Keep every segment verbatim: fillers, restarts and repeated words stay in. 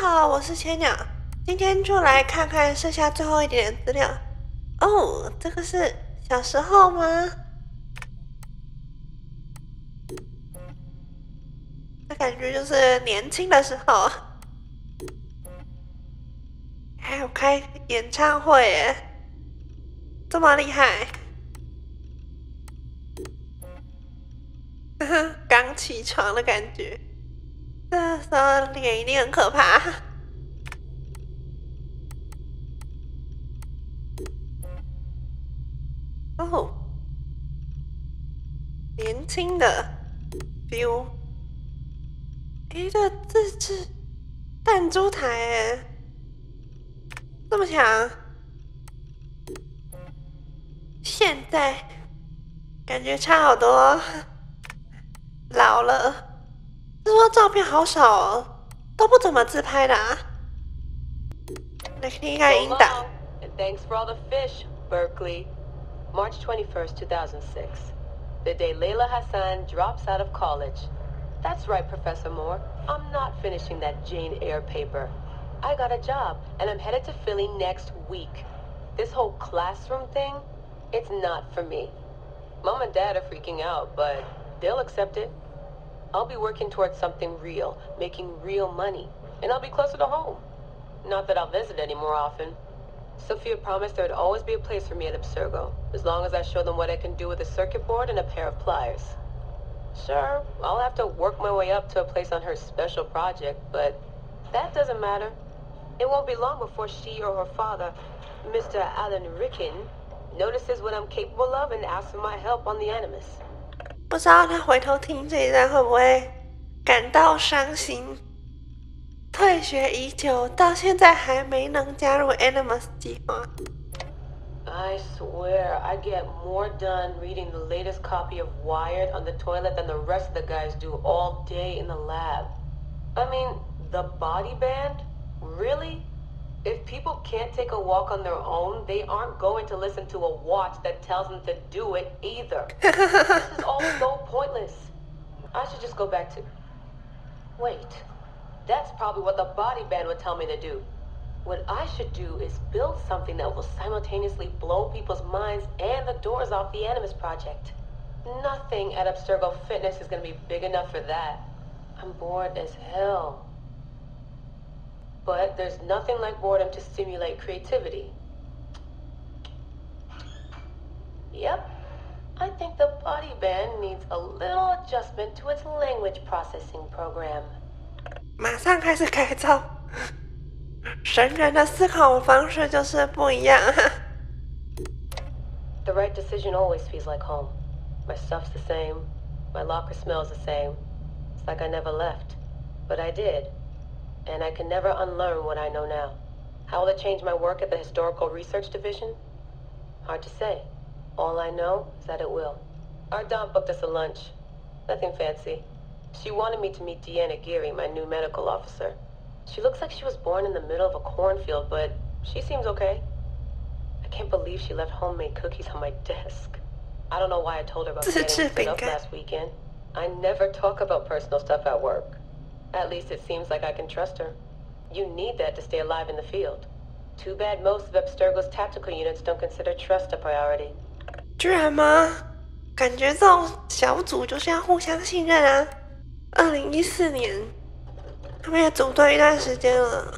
好，我是千鸟，今天就来看看剩下最后一点点资料。哦，这个是小时候吗？这感觉就是年轻的时候，还有开演唱会耶，这么厉害！刚起床的感觉，这时候脸一定很可怕。哦，年轻的 feel， 哎，这自制弹珠台哎，这么强，现在感觉差好多，老了。是说照片好少哦，都不怎么自拍的啊。来听一下音档。 And thanks for all the fish, Berkeley. March twenty-first, two thousand six. The day Layla Hassan drops out of college. That's right, Professor Moore. I'm not finishing that Jane Eyre paper. I got a job, and I'm headed to Philly next week. This whole classroom thing, it's not for me. Mom and Dad are freaking out, but they'll accept it. I'll be working towards something real, making real money, and I'll be closer to home. Not that I'll visit any more often. Sophia promised there'd always be a place for me at Abstergo, as long as I show them what I can do with a circuit board and a pair of pliers. Sure, I'll have to work my way up to a place on her special project, but that doesn't matter. It won't be long before she or her father, Mister Alan Ricken, notices what I'm capable of and asks for my help on the Animus. 不知道他回头听这一段会不会感到伤心？退学已久，到现在还没能加入 Animus 计划。 I swear, I get more done reading the latest copy of Wired on the toilet than the rest of the guys do all day in the lab. I mean, the body band? Really? If people can't take a walk on their own, they aren't going to listen to a watch that tells them to do it either. This is all so pointless. I should just go back to... Wait. That's probably what the body band would tell me to do. What I should do is build something that will simultaneously blow people's minds and the doors off the Animus Project. Nothing at Abstergo Fitness is going to be big enough for that. I'm bored as hell. But there's nothing like boredom to stimulate creativity. Yep. I think the body band needs a little adjustment to its language processing program. 马上开始改造，神人的思考方式就是不一样。 The right decision always feels like home. My stuff's the same. My locker smells the same. It's like I never left. But I did. And I can never unlearn what I know now. How will it change my work at the Historical Research Division? Hard to say. All I know is that it will. Our Dom booked us a lunch. Nothing fancy. She wanted me to meet Deanna Geary, my new medical officer. She looks like she was born in the middle of a cornfield, but she seems okay. I can't believe she left homemade cookies on my desk. I don't know why I told her about getting set up last weekend. I never talk about personal stuff at work. At least it seems like I can trust her. You need that to stay alive in the field. Too bad most of Abstergo's tactical units don't consider trust a priority. 居然吗？感觉这种小组就是要互相信任啊。二零一四年，他们也组队一段时间了。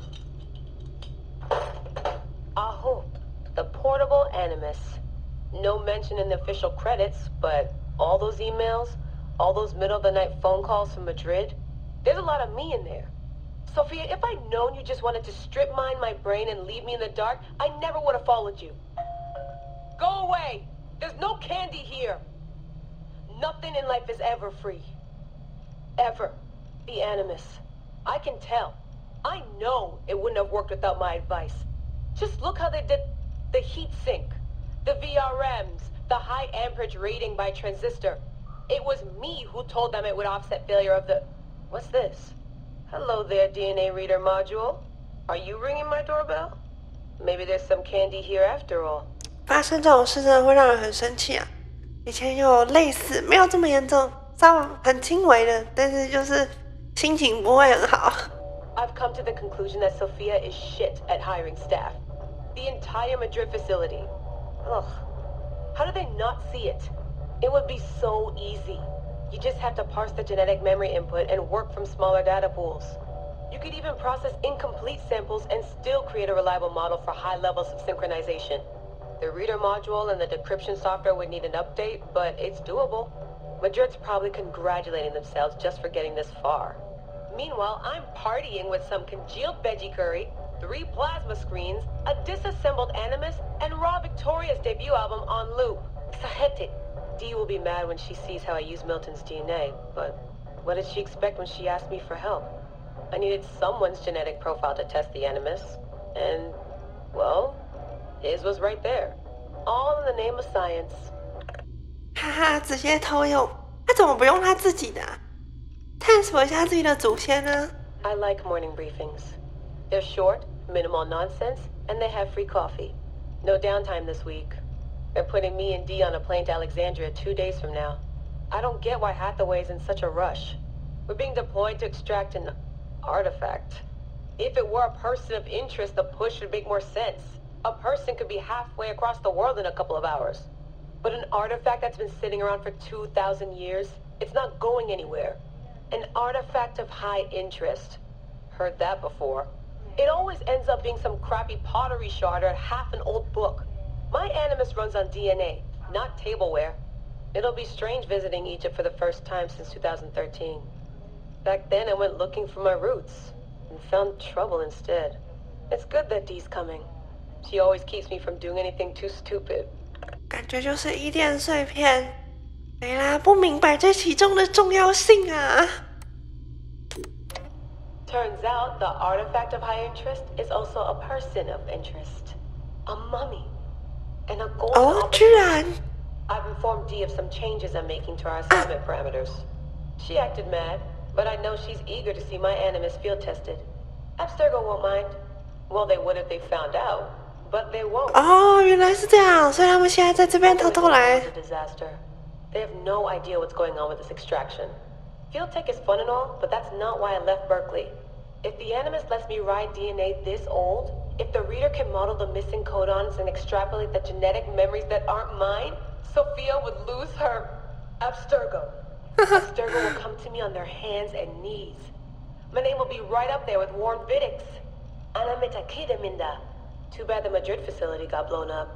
Aho, the portable Animus. No mention in the official credits, but all those emails, all those middle-of-the-night phone calls from Madrid, there's a lot of me in there. Sophia, if I'd known you just wanted to strip mine my brain and leave me in the dark, I never would have followed you. Go away! There's no candy here! Nothing in life is ever free. Ever. The Animus. I can tell. I know it wouldn't have worked without my advice. Just look how they did the heat sink, the V R Ms, the high amperage rating by transistor. It was me who told them it would offset failure of the... What's this? Hello there, D N A reader module. Are you ringing my doorbell? Maybe there's some candy here after all. 发生这种事真的会让人很生气啊！以前有类似，没有这么严重，稍微很轻微的，但是就是心情不会很好。 I've come to the conclusion that Sophia is shit at hiring staff. The entire Madrid facility. Ugh. How do they not see it? It would be so easy. You just have to parse the genetic memory input and work from smaller data pools. You could even process incomplete samples and still create a reliable model for high levels of synchronization. The reader module and the decryption software would need an update, but it's doable. Madrid's probably congratulating themselves just for getting this far. Meanwhile, I'm partying with some congealed veggie curry, three plasma screens, a disassembled Animus, and Raw Victoria's debut album on loop. Sahete. Dee will be mad when she sees how I use Milton's D N A, but what did she expect when she asked me for help? I needed someone's genetic profile to test the Animus, and, well, his was right there. All in the name of science. 哈哈，直接偷用，他怎么不用他自己的、啊？探索一下自己的祖先呢 I like morning briefings. They're short, minimal nonsense, and they have free coffee. No downtime this week. They're putting me and Dee on a plane to Alexandria two days from now. I don't get why Hathaway's in such a rush. We're being deployed to extract an artifact. If it were a person of interest, the push would make more sense. A person could be halfway across the world in a couple of hours. But an artifact that's been sitting around for two thousand years, it's not going anywhere. An artifact of high interest. Heard that before. It always ends up being some crappy pottery shard or half an old book. My Animus runs on D N A, not tableware. It'll be strange visiting Egypt for the first time since two thousand thirteen. Back then I went looking for my roots, and found trouble instead. It's good that Dee's coming. She always keeps me from doing anything too stupid. 感觉就是伊甸碎片。雷拉不明白这其中的重要性啊。 Turns out the artifact of high interest is also a person of interest. A mummy. And a golden 哦，居然 I've informed Dee of some changes I'm making to our assignment parameters. She acted mad, but I know she's eager to see my Animus field tested. Abstergo won't mind. Well, they would if they found out, but they won't. 哦，原来是这样，所以他们现在在这边偷偷来。 It's a disaster. They have no idea what's going on with this extraction. Field tech is fun and all, but that's not why I left Berkeley. If the Animus lets me ride D N A this old, if the reader can model the missing codons and extrapolate the genetic memories that aren't mine, Sophia would lose her Abstergo. Abstergo will come to me on their hands and knees. My name will be right up there with Warren Vidick's. Anamitakidaminda. Too bad the Madrid facility got blown up.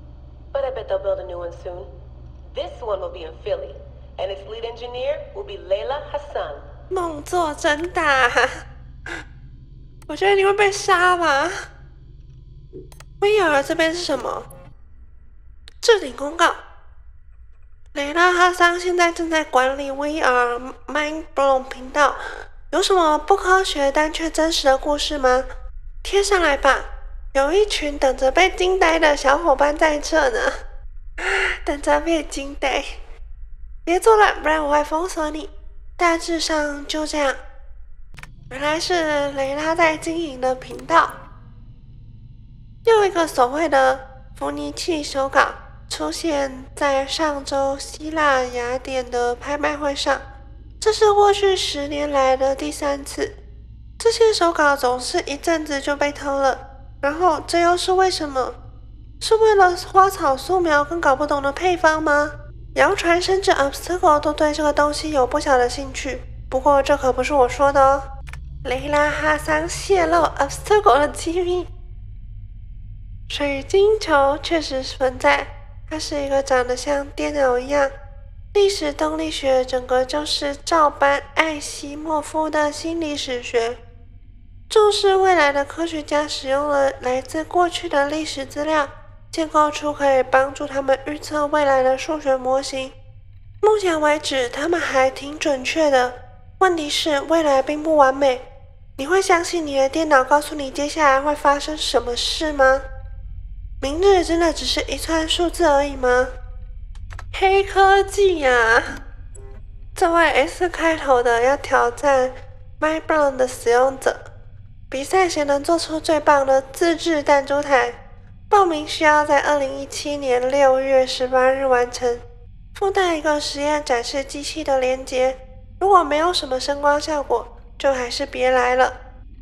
But I bet they'll build a new one soon. This one will be in Philly, and its lead engineer will be Layla Hassan. 梦作真大，我觉得你会被杀吧。威尔这边是什么？置顶公告：雷拉哈桑现在正在管理 V R Mind Blown 频道，有什么不科学但却真实的故事吗？贴上来吧，有一群等着被惊呆的小伙伴在这呢，等着被惊呆。别做了，不然我会封锁你。大致上就这样。原来是雷拉在经营的频道。又一个所谓的伏尼契手稿出现在上周希腊雅典的拍卖会上，这是过去十年来的第三次。这些手稿总是一阵子就被偷了，然后这又是为什么？是为了花草素描跟搞不懂的配方吗？谣传甚至 Abstergo 都对这个东西有不小的兴趣，不过这可不是我说的哦。雷拉哈桑泄露 Abstergo 的机密。水晶球确实存在，它是一个长得像电脑一样。历史动力学整个就是照搬艾希莫夫的新历史学，重视未来的科学家使用了来自过去的历史资料，建构出可以帮助他们预测未来的数学模型。目前为止，他们还挺准确的。问题是，未来并不完美。你会相信你的电脑告诉你接下来会发生什么事吗？明日真的只是一串数字而已吗？黑科技啊！这位 S 开头的要挑战 MyBrown 的使用者，比赛谁能做出最棒的自制弹珠台？报名需要在二零一七年六月十八日完成，附带一个实验展示机器的连结。如果没有什么声光效果，就还是别来了。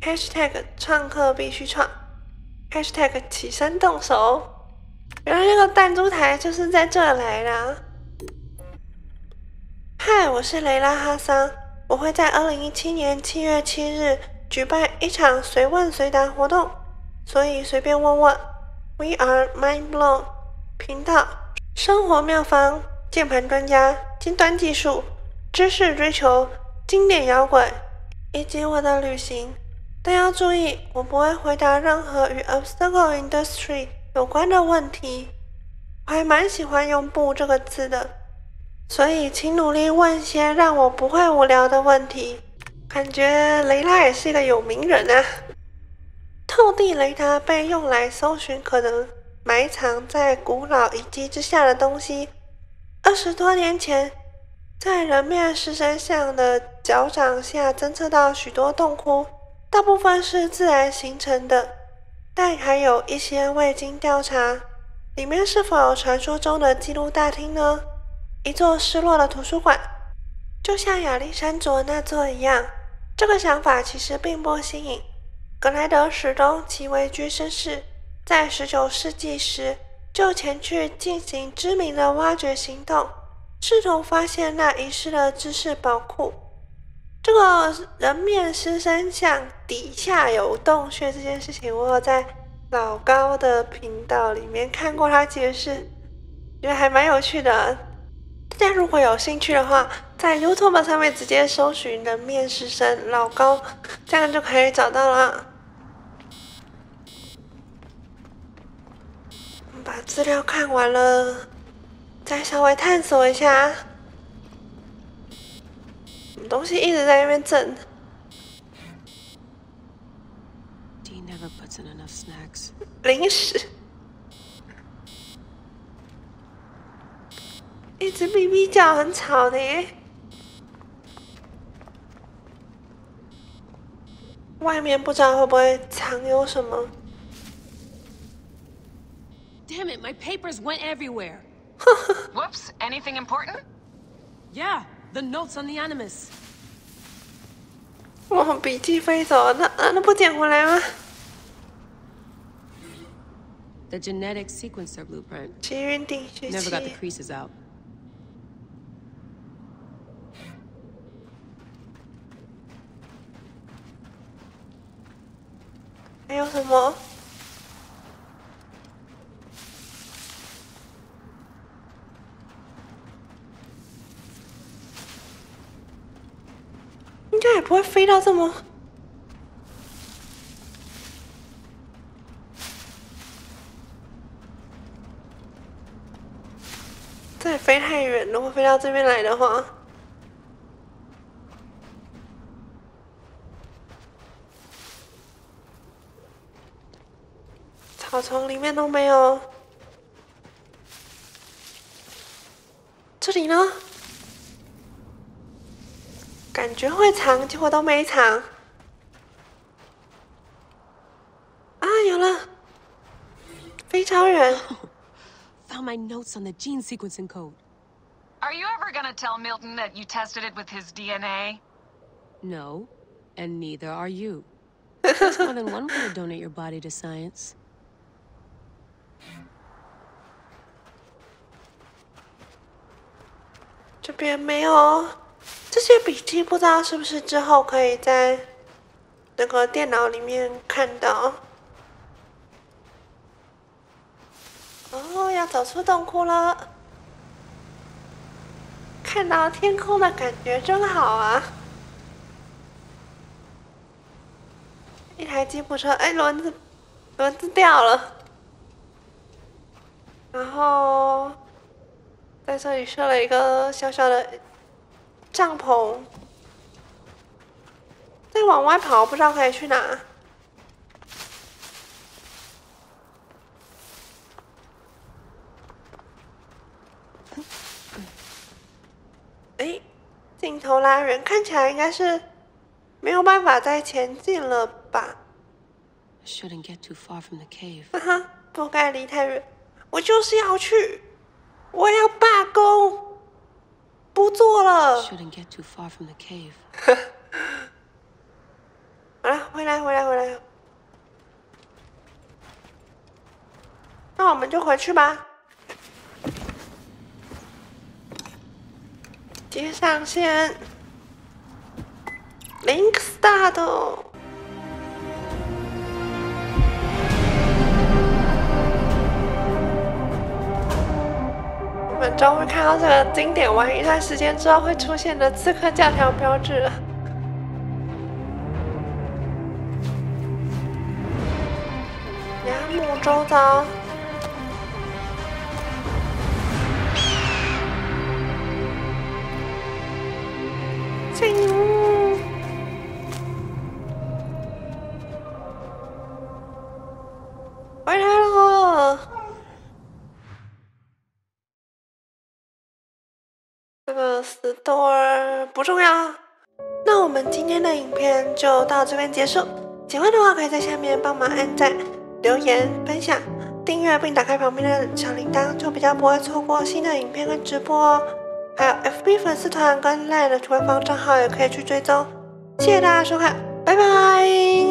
#hashtag 创客必须创 #hashtag 起身动手。原来这个弹珠台就是在这来的。嗨，我是雷拉哈桑，我会在二零一七年七月七日举办一场随问随答活动，所以随便问问。We are Mind Blown 频道，生活妙方，键盘专家，尖端技术，知识追求，经典摇滚，以及我的旅行。但要注意，我不会回答任何与 Obstacle Industry 有关的问题。我还蛮喜欢用不这个字的，所以请努力问些让我不会无聊的问题。感觉雷拉也是一个有名人啊。透地雷达被用来搜寻可能埋藏在古老遗迹之下的东西。二十多年前，在人面狮身像的脚掌下侦测到许多洞窟，大部分是自然形成的，但还有一些未经调查。里面是否有传说中的记录大厅呢？一座失落的图书馆，就像亚历山卓那座一样。这个想法其实并不新颖。格莱德史东其为居绅士，在十九世纪时就前去进行知名的挖掘行动，试图发现那遗失的知识宝库。这个人面狮身像底下有洞穴这件事情，我有在老高的频道里面看过他解释，觉得还蛮有趣的。大家如果有兴趣的话，在 YouTube 上面直接搜寻人面狮身老高，这样就可以找到了。把资料看完了，再稍微探索一下。什么东西一直在那边震？ Dee never puts in enough snacks. 零食。一直哔哔叫，很吵的耶。外面不知道会不会藏有什么。 Damn it, my papers went everywhere. Whoops, anything important? Yeah, the notes on the Animus. 我笔记飞走了，那啊那不捡回来吗？ The genetic sequencer blueprint. 奇云定序 Never got the 器。 creases out. 还有什么？应该也不会飞到这么。这也飞太远，如果飞到这边来的话。草丛里面都没有。这里呢？感觉会藏，结果都没藏。啊，有了！飞超人。 Found my notes on the gene sequencing code. Are you ever gonna tell Milton that you tested it with his D N A? No, and neither are you. There's more than one way to donate your body to science. 这边没有这些笔记，不知道是不是之后可以在那个电脑里面看到。哦，要走出洞窟了，看到天空的感觉真好啊！一台吉普车，哎，轮子轮子掉了，然后。在这里设了一个小小的帐篷，再往外跑，不知道可以去哪。哎，镜头拉远，看起来应该是没有办法再前进了吧？ I shouldn't get too far from the cave. 哈哈，不该离太远，我就是要去。我要罢工，不做了。 Shouldn't get too far from the cave. 好了，回来，回来，回们就回去吧。接上线 ，Link Start。我们终于看到这个经典玩一段时间之后会出现的刺客教条标志了。崖木周遭。进屋。回来了。这个 store 不重要。那我们今天的影片就到这边结束。喜欢的话，可以在下面帮忙按赞、留言、分享、订阅，并打开旁边的小铃铛，就比较不会错过新的影片跟直播哦。还有 F B 粉丝团跟 LINE 的官方账号也可以去追踪。谢谢大家收看，拜拜。